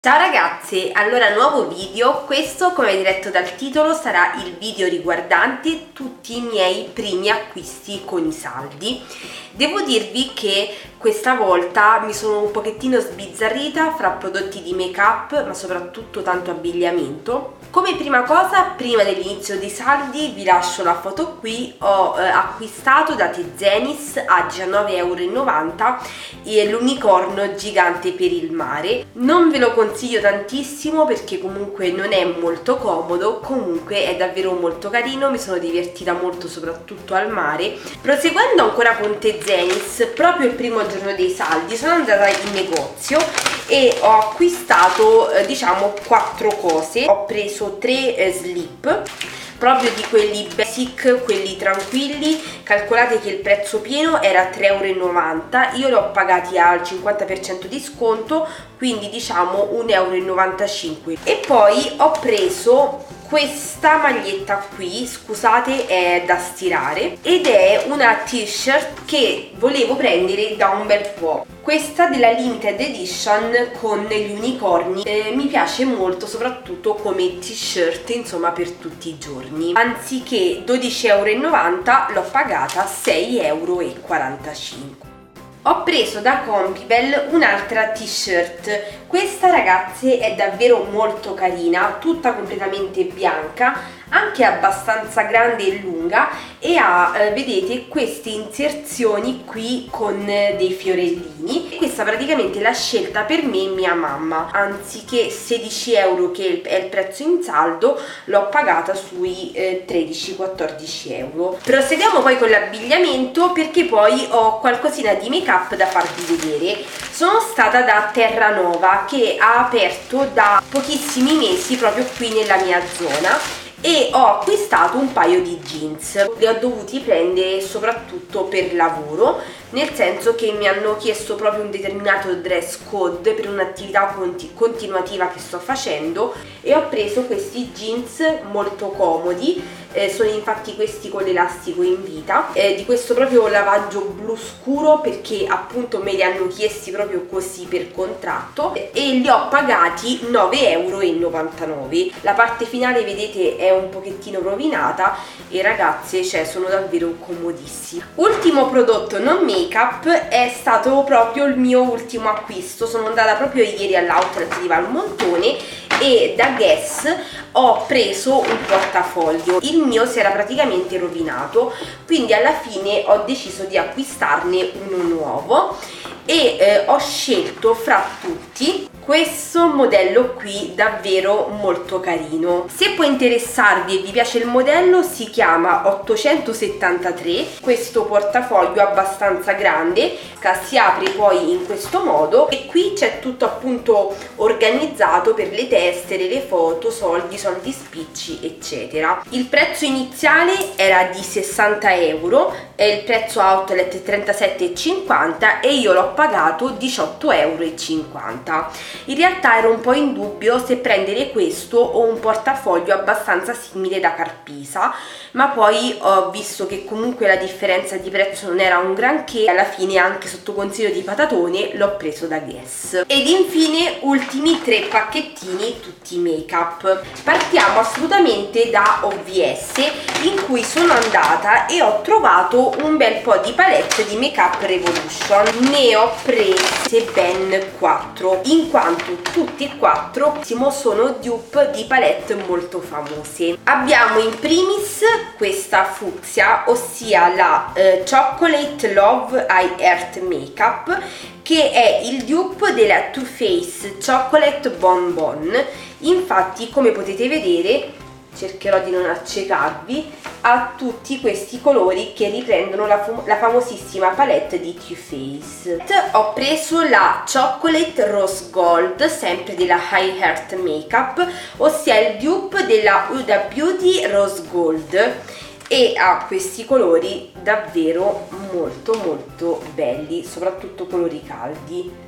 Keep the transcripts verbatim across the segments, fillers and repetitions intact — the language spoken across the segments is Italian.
Ciao ragazze, allora nuovo video. Questo, come avete letto dal titolo, sarà il video riguardante tutti i miei primi acquisti con i saldi. Devo dirvi che questa volta mi sono un pochettino sbizzarrita fra prodotti di make up, ma soprattutto tanto abbigliamento. Come prima cosa, prima dell'inizio dei saldi, vi lascio la foto qui. Ho eh, acquistato da Tezenis a diciannove e novanta euro l'unicorno gigante per il mare. Non ve lo consiglio tantissimo perché comunque non è molto comodo, comunque è davvero molto carino, mi sono divertita molto soprattutto al mare. Proseguendo ancora con Tezenis, proprio il primo giorno dei saldi sono andata in negozio e ho acquistato eh, diciamo quattro cose. Ho preso tre eh, slip, proprio di quelli basic, quelli tranquilli. Calcolate che il prezzo pieno era tre e novanta euro, io li ho pagati al cinquanta per cento di sconto, quindi diciamo un e novantacinque euro. E poi ho preso questa maglietta qui, scusate, è da stirare ed è una t-shirt che volevo prendere da un bel po'. Questa della limited edition con gli unicorni eh, mi piace molto, soprattutto come t-shirt, insomma, per tutti i giorni. Anziché dodici e novanta euro l'ho pagata sei e quarantacinque euro. Ho preso da Compibel un'altra t-shirt. Questa, ragazze, è davvero molto carina, tutta completamente bianca, anche abbastanza grande e lunga, e ha, eh, vedete, queste inserzioni qui con eh, dei fiorellini. Questa praticamente l'ha scelta per me mia mamma. Anziché sedici euro, che è il prezzo in saldo, l'ho pagata sui eh, tredici quattordici euro. Proseguiamo poi con l'abbigliamento, perché poi ho qualcosina di make up da farvi vedere. Sono stata da Terranova, che ha aperto da pochissimi mesi proprio qui nella mia zona, e ho acquistato un paio di jeans. Li ho dovuti prendere soprattutto per lavoro, nel senso che mi hanno chiesto proprio un determinato dress code per un'attività conti continuativa che sto facendo, e ho preso questi jeans molto comodi. Eh, sono infatti questi con l'elastico in vita, eh, di questo proprio lavaggio blu scuro, perché appunto me li hanno chiesti proprio così per contratto, e li ho pagati nove e novantanove euro. La parte finale, vedete, è un pochettino rovinata e, ragazze, cioè, sono davvero comodissimi. Ultimo prodotto non make up è stato proprio il mio ultimo acquisto. Sono andata proprio ieri all'outlet di Valmontone e da Guess ho preso un portafoglio. Il mio si era praticamente rovinato, quindi alla fine ho deciso di acquistarne uno nuovo e eh, ho scelto fra tutti questo modello qui, davvero molto carino. Se può interessarvi e vi piace il modello, si chiama ottocentosettantatré. Questo portafoglio abbastanza grande, si apre poi in questo modo e qui c'è tutto appunto organizzato per le tessere, le foto, soldi, soldi spicci, eccetera. Il prezzo iniziale era di sessanta euro e il prezzo outlet trentasette e cinquanta, e io l'ho pagato diciotto e cinquanta euro. In realtà ero un po' in dubbio se prendere questo o un portafoglio abbastanza simile da Carpisa, ma poi ho visto che comunque la differenza di prezzo non era un granché. Alla fine, anche sotto consiglio di Patatone, l'ho preso da Guess. Ed infine ultimi tre pacchettini, tutti make up. Partiamo assolutamente da O V S, in cui sono andata e ho trovato un bel po' di palette di Make Up Revolution. Ne ho prese ben quattro, in quanto tutti e quattro sono dupe di palette molto famose. Abbiamo in primis questa fucsia, ossia la eh, Chocolate Love Eye Earth Makeup, che è il dupe della Too Faced Chocolate Bon Bon. Infatti, come potete vedere, cercherò di non accecarvi, ha tutti questi colori che riprendono la, la famosissima palette di Too Faced. Ho preso la Chocolate Rose Gold, sempre della High Heart Makeup, ossia il dupe della Huda Beauty Rose Gold, e ha questi colori davvero molto molto belli, soprattutto colori caldi.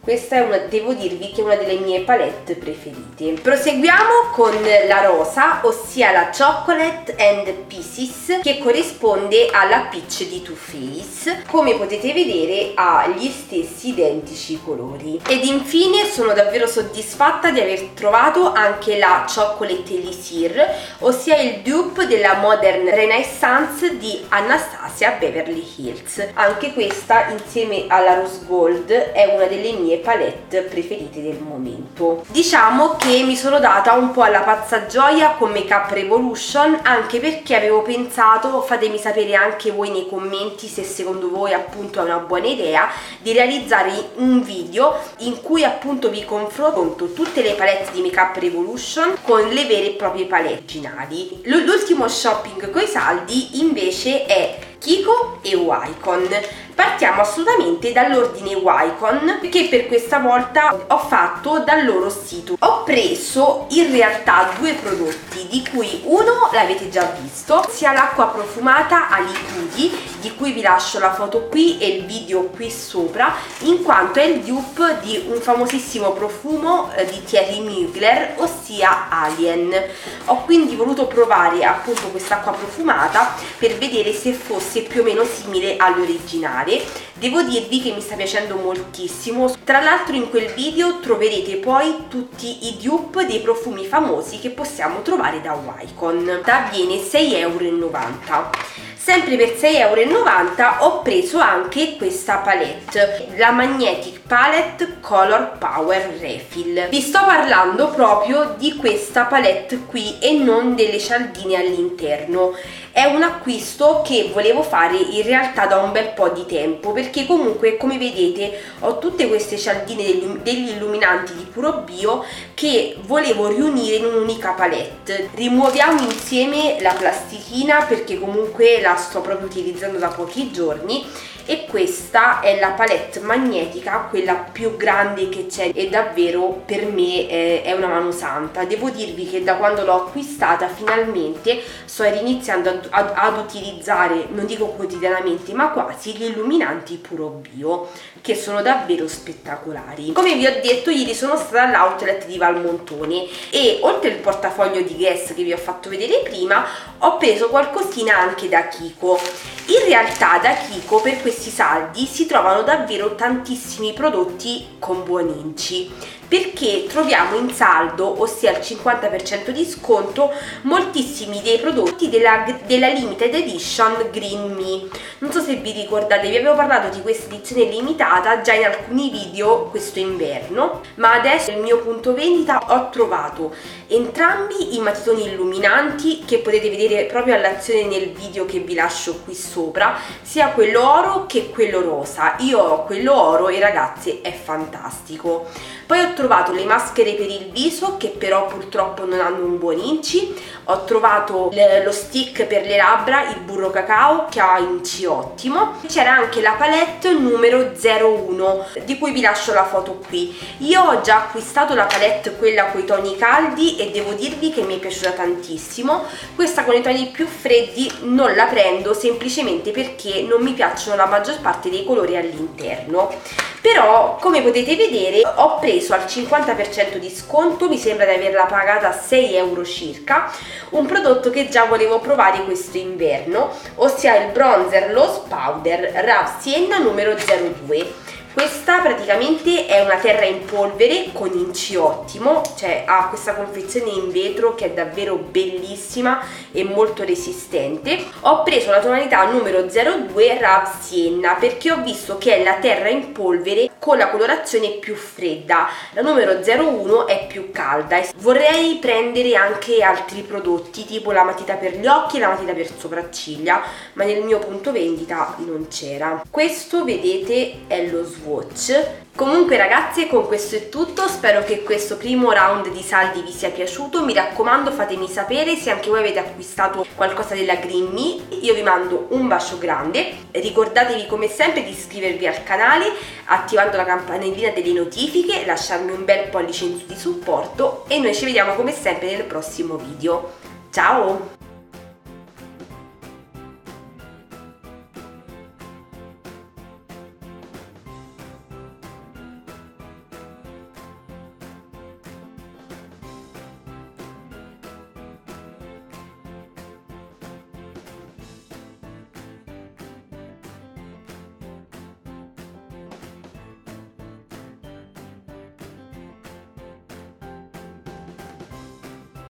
Questa è una, devo dirvi che è una delle mie palette preferite. Proseguiamo con la rosa, ossia la Chocolate and Pieces, che corrisponde alla Peach di Too Faced. Come potete vedere ha gli stessi identici colori. Ed infine sono davvero soddisfatta di aver trovato anche la Chocolate Elixir, ossia il dupe della Modern Renaissance di Anastasia Beverly Hills. Anche questa, insieme alla Rose Gold, è una delle mie palette preferite del momento. Diciamo che mi sono data un po' alla pazza gioia con Makeup Revolution, anche perché avevo pensato, fatemi sapere anche voi nei commenti se secondo voi appunto è una buona idea, di realizzare un video in cui appunto vi confronto tutte le palette di Makeup Revolution con le vere e proprie palette originali. L'ultimo shopping coi saldi invece è Kiko e Wycon. Partiamo assolutamente dall'ordine Wycon, che per questa volta ho fatto dal loro sito. Ho preso in realtà due prodotti, di cui uno l'avete già visto, sia l'acqua profumata a liquidi, di cui vi lascio la foto qui e il video qui sopra, in quanto è il dupe di un famosissimo profumo eh, di Thierry Mugler, ossia Alien. Ho quindi voluto provare appunto quest'acqua profumata per vedere se fosse più o meno simile all'originale. Devo dirvi che mi sta piacendo moltissimo. Tra l'altro in quel video troverete poi tutti i dupe dei profumi famosi che possiamo trovare da Wycon. Da viene sei e novanta euro. Sempre per sei e novanta euro ho preso anche questa palette, la Magnetic Palette Color Power Refill. Vi sto parlando proprio di questa palette qui e non delle cialdine all'interno. È un acquisto che volevo fare in realtà da un bel po' di tempo, perché comunque come vedete ho tutte queste cialdine degli, degli illuminanti di Puro Bio che volevo riunire in un'unica palette. Rimuoviamo insieme la plastichina perché comunque la sto proprio utilizzando da pochi giorni, e questa è la palette magnetica, quella più grande che c'è, e davvero per me è, è una mano santa. Devo dirvi che da quando l'ho acquistata finalmente sto iniziando ad, ad, ad utilizzare, non dico quotidianamente ma quasi, gli illuminanti Puro Bio, che sono davvero spettacolari. Come vi ho detto, ieri sono stata all'outlet di Valmontone e oltre il portafoglio di Guess che vi ho fatto vedere prima, ho preso qualcosina anche da Kiko. In realtà da Kiko per questi saldi si trovano davvero tantissimi prodotti con buoni inci, perché troviamo in saldo, ossia al cinquanta per cento di sconto, moltissimi dei prodotti della, della Limited Edition Green Me. Non so se vi ricordate, vi avevo parlato di questa edizione limitata già in alcuni video questo inverno, ma adesso nel mio punto vendita ho trovato entrambi i matitoni illuminanti che potete vedere proprio all'azione nel video che vi lascio qui sopra, sia quello oro che quello rosa. Io ho quello oro e ragazzi è fantastico. Poi ho trovato le maschere per il viso che però purtroppo non hanno un buon inci, ho trovato lo stick per le labbra, il burro cacao, che ha inci ottimo. C'era anche la palette numero zero uno di cui vi lascio la foto qui. Io ho già acquistato la palette quella con i toni caldi e devo dirvi che mi è piaciuta tantissimo. Questa con i toni più freddi non la prendo semplicemente perché non mi piacciono la maggior parte dei colori all'interno. Però come potete vedere ho preso al cinquanta per cento di sconto, mi sembra di averla pagata sei euro circa, un prodotto che già volevo provare questo inverno, ossia il bronzer Loose Powder Raw Sienna numero zero due. Questa praticamente è una terra in polvere con inci ottimo, cioè ha questa confezione in vetro che è davvero bellissima e molto resistente. Ho preso la tonalità numero zero due Raw Sienna perché ho visto che è la terra in polvere con la colorazione più fredda, la numero zero uno è più calda. Vorrei prendere anche altri prodotti tipo la matita per gli occhi e la matita per sopracciglia, ma nel mio punto vendita non c'era. Questo vedete è lo swatch. Comunque ragazzi, con questo è tutto, spero che questo primo round di saldi vi sia piaciuto. Mi raccomando, fatemi sapere se anche voi avete acquistato qualcosa della Green Me. Io vi mando un bacio grande, ricordatevi come sempre di iscrivervi al canale attivando la campanellina delle notifiche, lasciarmi un bel pollice in su di supporto e noi ci vediamo come sempre nel prossimo video. Ciao!